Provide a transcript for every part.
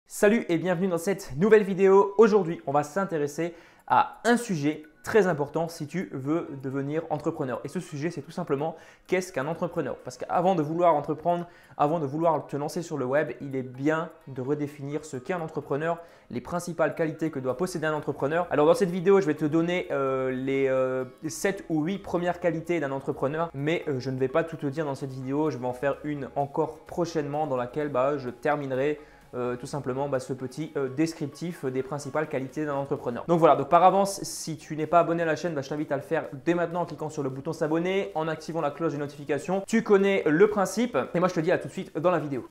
Salut et bienvenue dans cette nouvelle vidéo. Aujourd'hui, on va s'intéresser à un sujet très important si tu veux devenir entrepreneur. Et ce sujet, c'est tout simplement qu'est-ce qu'un entrepreneur? Parce qu'avant de vouloir entreprendre, avant de vouloir te lancer sur le web, il est bien de redéfinir ce qu'est un entrepreneur, les principales qualités que doit posséder un entrepreneur. Alors dans cette vidéo, je vais te donner les 7 ou 8 premières qualités d'un entrepreneur, mais je ne vais pas tout te dire dans cette vidéo. Je vais en faire une encore prochainement dans laquelle je terminerai tout simplement ce petit descriptif des principales qualités d'un entrepreneur. Donc voilà, donc par avance, si tu n'es pas abonné à la chaîne, je t'invite à le faire dès maintenant en cliquant sur le bouton s'abonner, en activant la cloche de notification. Tu connais le principe et moi je te dis à tout de suite dans la vidéo.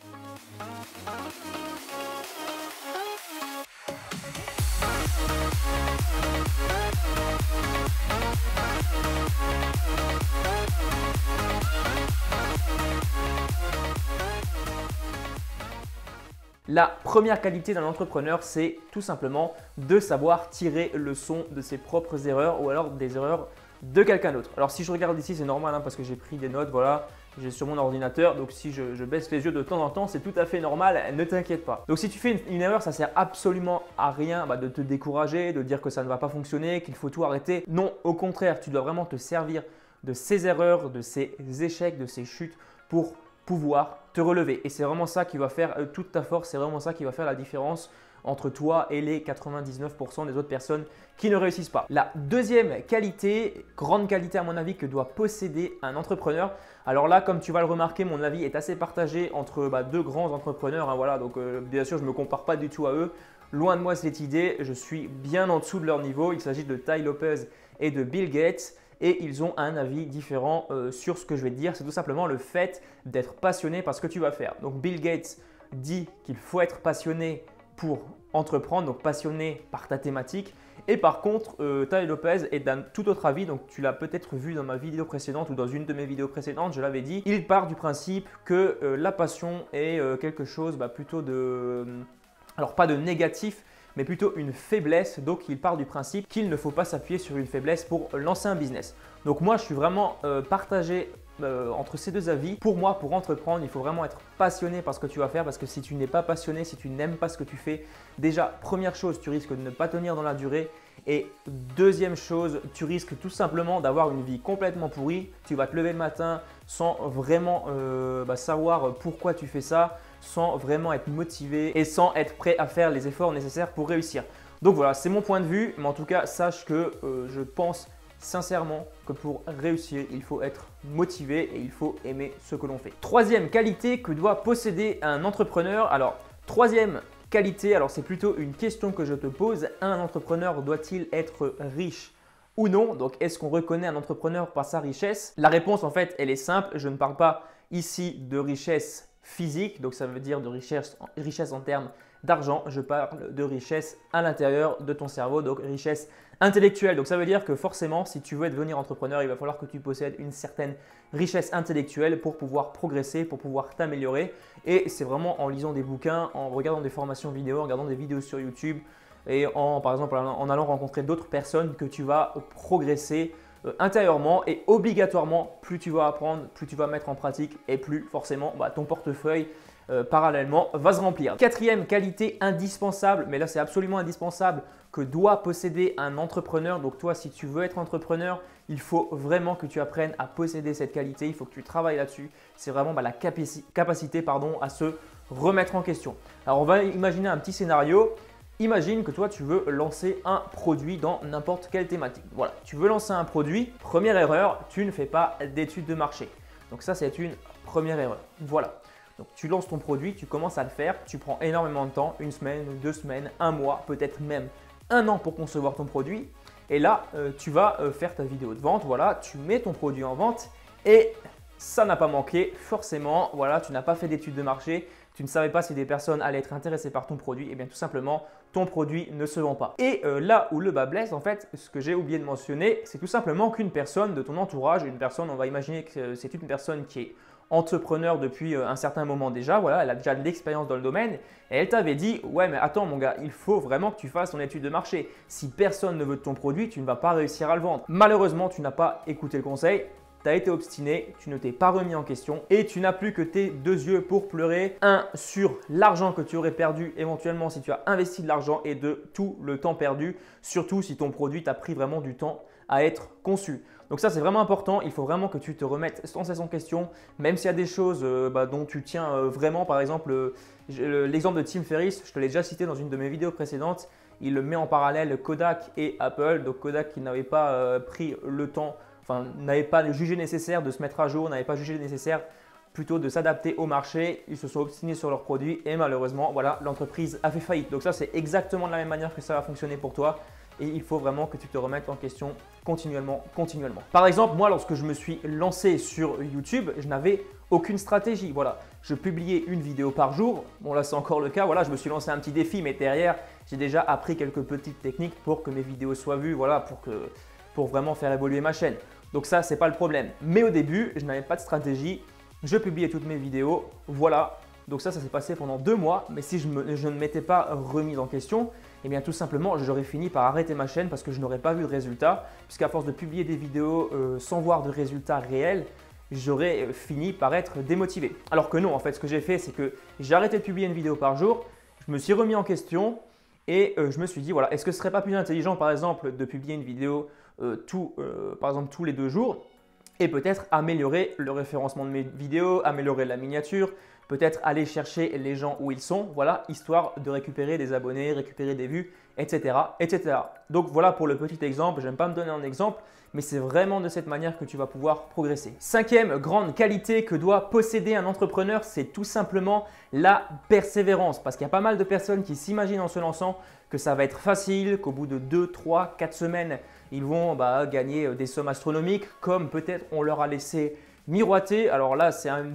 La première qualité d'un entrepreneur, c'est tout simplement de savoir tirer le son de ses propres erreurs ou alors des erreurs de quelqu'un d'autre. Alors si je regarde ici, c'est normal parce que j'ai pris des notes, voilà, j'ai sur mon ordinateur. Donc si je baisse les yeux de temps en temps, c'est tout à fait normal, ne t'inquiète pas. Donc si tu fais une erreur, ça ne sert absolument à rien de te décourager, de dire que ça ne va pas fonctionner, qu'il faut tout arrêter. Non, au contraire, tu dois vraiment te servir de ces erreurs, de ces échecs, de ces chutes pour pouvoir te relever. Et c'est vraiment ça qui va faire toute ta force, c'est vraiment ça qui va faire la différence entre toi et les 99% des autres personnes qui ne réussissent pas. La deuxième qualité, grande qualité à mon avis que doit posséder un entrepreneur. Alors là, comme tu vas le remarquer, mon avis est assez partagé entre deux grands entrepreneurs. Voilà, donc bien sûr, je ne me compare pas du tout à eux. Loin de moi cette idée, je suis bien en dessous de leur niveau. Il s'agit de Tai Lopez et de Bill Gates. Et ils ont un avis différent sur ce que je vais te dire. C'est tout simplement le fait d'être passionné par ce que tu vas faire. Donc Bill Gates dit qu'il faut être passionné pour entreprendre, donc passionné par ta thématique. Et par contre, Tai Lopez est d'un tout autre avis. Donc tu l'as peut-être vu dans ma vidéo précédente ou dans une de mes vidéos précédentes, je l'avais dit. Il part du principe que la passion est quelque chose plutôt de… alors pas de négatif, mais plutôt une faiblesse. Donc il part du principe qu'il ne faut pas s'appuyer sur une faiblesse pour lancer un business. Donc moi je suis vraiment partagé entre ces deux avis. Pour moi, pour entreprendre, il faut vraiment être passionné par ce que tu vas faire, parce que si tu n'es pas passionné, si tu n'aimes pas ce que tu fais, déjà première chose, tu risques de ne pas tenir dans la durée. Et deuxième chose, tu risques tout simplement d'avoir une vie complètement pourrie. Tu vas te lever le matin sans vraiment savoir pourquoi tu fais ça, sans vraiment être motivé et sans être prêt à faire les efforts nécessaires pour réussir. Donc voilà, c'est mon point de vue, mais en tout cas, sache que je pense sincèrement que pour réussir, il faut être motivé et il faut aimer ce que l'on fait. Troisième qualité que doit posséder un entrepreneur. Alors, troisième qualité, alors c'est plutôt une question que je te pose. Un entrepreneur doit-il être riche ou non? Donc, est-ce qu'on reconnaît un entrepreneur par sa richesse? La réponse, en fait, elle est simple. Je ne parle pas ici de richesse physique, donc ça veut dire de richesse en termes d'argent. Je parle de richesse à l'intérieur de ton cerveau, donc richesse intellectuelle. Donc ça veut dire que forcément, si tu veux devenir entrepreneur, il va falloir que tu possèdes une certaine richesse intellectuelle pour pouvoir progresser, pour pouvoir t'améliorer. Et c'est vraiment en lisant des bouquins, en regardant des formations vidéo, en regardant des vidéos sur YouTube et par exemple en allant rencontrer d'autres personnes que tu vas progresser intérieurement. Et obligatoirement, plus tu vas apprendre, plus tu vas mettre en pratique et plus forcément ton portefeuille parallèlement va se remplir. Quatrième qualité indispensable, mais là c'est absolument indispensable, que doit posséder un entrepreneur. Donc toi, si tu veux être entrepreneur, il faut vraiment que tu apprennes à posséder cette qualité. Il faut que tu travailles là-dessus. C'est vraiment la capacité à se remettre en question. Alors on va imaginer un petit scénario. Imagine que toi, tu veux lancer un produit dans n'importe quelle thématique. Voilà, tu veux lancer un produit. Première erreur, tu ne fais pas d'études de marché. Donc ça, c'est une première erreur. Voilà. Donc tu lances ton produit, tu commences à le faire, tu prends énormément de temps, une semaine, 2 semaines, un mois, peut-être même un an pour concevoir ton produit. Et là, tu vas faire ta vidéo de vente, voilà, tu mets ton produit en vente et ça n'a pas manqué, forcément, voilà, tu n'as pas fait d'études de marché, tu ne savais pas si des personnes allaient être intéressées par ton produit, et bien tout simplement, ton produit ne se vend pas. Et là où le bas blesse, en fait, ce que j'ai oublié de mentionner, c'est tout simplement qu'une personne de ton entourage, une personne, on va imaginer que c'est une personne qui est entrepreneur depuis un certain moment déjà, voilà, elle a déjà de l'expérience dans le domaine et elle t'avait dit « Ouais, mais attends mon gars, il faut vraiment que tu fasses ton étude de marché. Si personne ne veut de ton produit, tu ne vas pas réussir à le vendre. » Malheureusement, tu n'as pas écouté le conseil, tu tu as été obstiné, tu ne t'es pas remis en question et tu n'as plus que tes deux yeux pour pleurer. Un, sur l'argent que tu aurais perdu éventuellement si tu as investi de l'argent et deux, tout le temps perdu, surtout si ton produit t'a pris vraiment du temps à être conçu. Donc ça, c'est vraiment important. Il faut vraiment que tu te remettes sans cesse en question, même s'il y a des choses dont tu tiens vraiment. Par exemple, l'exemple de Tim Ferriss, je te l'ai déjà cité dans une de mes vidéos précédentes. Il le met en parallèle Kodak et Apple. Donc Kodak qui n'avait pas pris le temps, enfin n'avait pas jugé nécessaire de se mettre à jour, n'avait pas jugé nécessaire plutôt de s'adapter au marché. Ils se sont obstinés sur leurs produits et malheureusement, voilà, l'entreprise a fait faillite. Donc ça, c'est exactement de la même manière que ça va fonctionner pour toi. Et il faut vraiment que tu te remettes en question continuellement. Par exemple, moi, lorsque je me suis lancé sur YouTube, je n'avais aucune stratégie. Voilà, je publiais une vidéo par jour. Bon, là, c'est encore le cas. Voilà, je me suis lancé un petit défi, mais derrière, j'ai déjà appris quelques petites techniques pour que mes vidéos soient vues, voilà, pour vraiment faire évoluer ma chaîne. Donc ça, c'est pas le problème. Mais au début, je n'avais pas de stratégie. Je publiais toutes mes vidéos. Voilà. Donc ça s'est passé pendant 2 mois. Mais si je ne m'étais pas remis en question, eh bien tout simplement, j'aurais fini par arrêter ma chaîne parce que je n'aurais pas vu de résultat. Puisqu'à force de publier des vidéos sans voir de résultats réels, j'aurais fini par être démotivé. Alors que non, en fait, ce que j'ai fait, c'est que j'ai arrêté de publier une vidéo par jour. Je me suis remis en question et je me suis dit, voilà, est-ce que ce serait pas plus intelligent, par exemple, de publier une vidéo par exemple tous les 2 jours et peut-être améliorer le référencement de mes vidéos, améliorer la miniature, peut-être aller chercher les gens où ils sont, voilà, histoire de récupérer des abonnés, récupérer des vues, etc., etc. Donc voilà pour le petit exemple. Je n'aime pas me donner un exemple, mais c'est vraiment de cette manière que tu vas pouvoir progresser. 5e grande qualité que doit posséder un entrepreneur, c'est tout simplement la persévérance. Parce qu'il y a pas mal de personnes qui s'imaginent en se lançant que ça va être facile, qu'au bout de 2, 3, 4 semaines, ils vont gagner des sommes astronomiques, comme peut-être on leur a laissé miroiter. Alors là, c'est une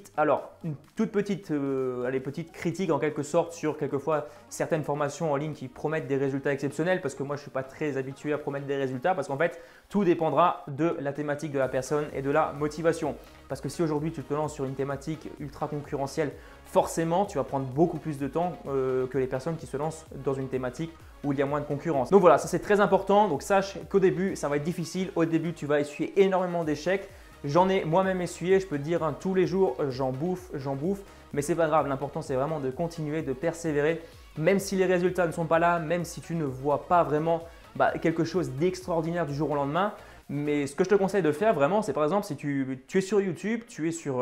toute petite, petite critique en quelque sorte sur quelquefois certaines formations en ligne qui promettent des résultats exceptionnels, parce que moi, je ne suis pas très habitué à promettre des résultats, parce qu'en fait, tout dépendra de la thématique de la personne et de la motivation. Parce que si aujourd'hui, tu te lances sur une thématique ultra concurrentielle, forcément, tu vas prendre beaucoup plus de temps que les personnes qui se lancent dans une thématique où il y a moins de concurrence. Donc voilà, ça c'est très important. Donc sache qu'au début, ça va être difficile. Au début, tu vas essuyer énormément d'échecs. J'en ai moi-même essuyé, je peux te dire, tous les jours, j'en bouffe, mais c'est pas grave. L'important, c'est vraiment de continuer, de persévérer, même si les résultats ne sont pas là, même si tu ne vois pas vraiment quelque chose d'extraordinaire du jour au lendemain. Mais ce que je te conseille de faire vraiment, c'est par exemple, si tu es sur YouTube, tu es sur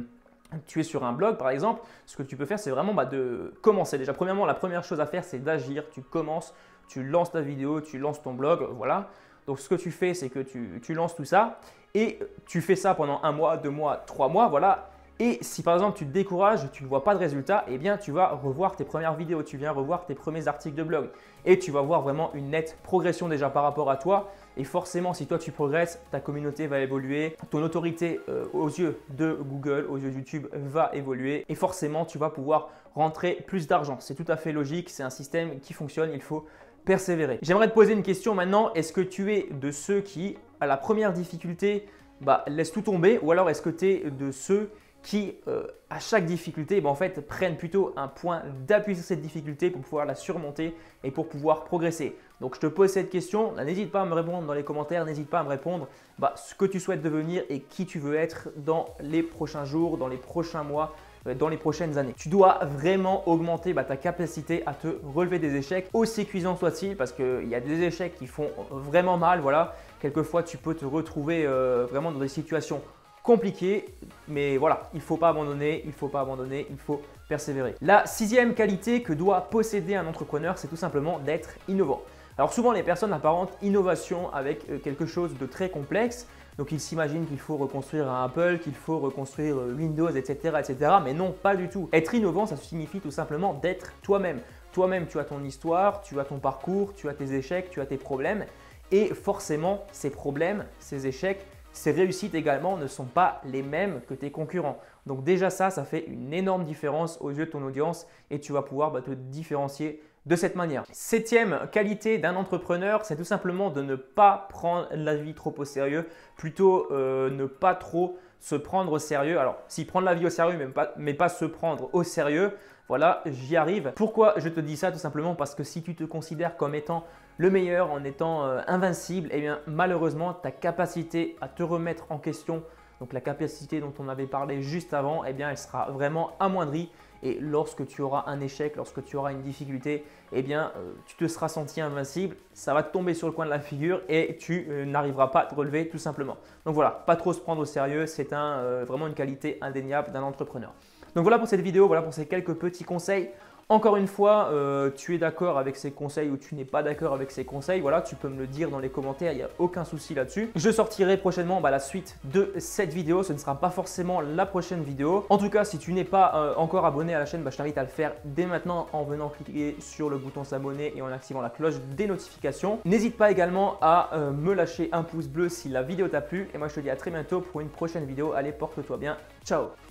un blog par exemple, ce que tu peux faire, c'est vraiment de commencer. Déjà, premièrement, la première chose à faire, c'est d'agir. Tu commences, tu lances ta vidéo, tu lances ton blog, voilà. Donc, ce que tu fais, c'est que tu lances tout ça et tu fais ça pendant 1 mois, 2 mois, 3 mois, voilà. Et si par exemple, tu te décourages, tu ne vois pas de résultat, eh bien, tu vas revoir tes premières vidéos, tu viens revoir tes premiers articles de blog et tu vas voir vraiment une nette progression déjà par rapport à toi. Et forcément, si toi tu progresses, ta communauté va évoluer, ton autorité aux yeux de Google, aux yeux de YouTube va évoluer et forcément, tu vas pouvoir rentrer plus d'argent. C'est tout à fait logique, c'est un système qui fonctionne, il faut persévérer. J'aimerais te poser une question maintenant. Est-ce que tu es de ceux qui, à la première difficulté, laissent tout tomber, ou alors est-ce que tu es de ceux qui, à chaque difficulté, en fait, prennent plutôt un point d'appui sur cette difficulté pour pouvoir la surmonter et pour pouvoir progresser? Donc, je te pose cette question. N'hésite pas à me répondre dans les commentaires. N'hésite pas à me répondre ce que tu souhaites devenir et qui tu veux être dans les prochains jours, dans les prochains mois, dans les prochaines années. Tu dois vraiment augmenter ta capacité à te relever des échecs, aussi cuisants soient-ils, parce qu'il y a des échecs qui font vraiment mal. Voilà, quelquefois, tu peux te retrouver vraiment dans des situations compliqué, mais voilà, il ne faut pas abandonner, il faut persévérer. La 6e qualité que doit posséder un entrepreneur, c'est tout simplement d'être innovant. Alors souvent, les personnes apparentent innovation avec quelque chose de très complexe. Donc, ils s'imaginent qu'il faut reconstruire un Apple, qu'il faut reconstruire Windows, etc., etc. Mais non, pas du tout. Être innovant, ça signifie tout simplement d'être toi-même. Toi-même, tu as ton histoire, tu as ton parcours, tu as tes échecs, tu as tes problèmes. Et forcément, ces problèmes, ces échecs, ces réussites également ne sont pas les mêmes que tes concurrents. Donc déjà ça fait une énorme différence aux yeux de ton audience et tu vas pouvoir te différencier de cette manière. 7e qualité d'un entrepreneur, c'est tout simplement de ne pas prendre la vie trop au sérieux, plutôt ne pas trop se prendre au sérieux. Alors, si prendre la vie au sérieux, mais pas se prendre au sérieux, Voilà, j'y arrive. Pourquoi je te dis ça? Tout simplement parce que si tu te considères comme étant le meilleur, en étant invincible, eh bien malheureusement ta capacité à te remettre en question, donc la capacité dont on avait parlé juste avant, eh bien elle sera vraiment amoindrie. Et lorsque tu auras un échec, lorsque tu auras une difficulté, eh bien tu te seras senti invincible, ça va te tomber sur le coin de la figure et tu n'arriveras pas à te relever tout simplement. Donc voilà, pas trop se prendre au sérieux, c'est vraiment une qualité indéniable d'un entrepreneur. Donc voilà pour cette vidéo, voilà pour ces quelques petits conseils. Encore une fois, tu es d'accord avec ces conseils ou tu n'es pas d'accord avec ces conseils, voilà, tu peux me le dire dans les commentaires, il n'y a aucun souci là-dessus. Je sortirai prochainement la suite de cette vidéo, ce ne sera pas forcément la prochaine vidéo. En tout cas, si tu n'es pas encore abonné à la chaîne, je t'invite à le faire dès maintenant en venant cliquer sur le bouton s'abonner et en activant la cloche des notifications. N'hésite pas également à me lâcher un pouce bleu si la vidéo t'a plu et moi je te dis à très bientôt pour une prochaine vidéo. Allez, porte-toi bien, ciao!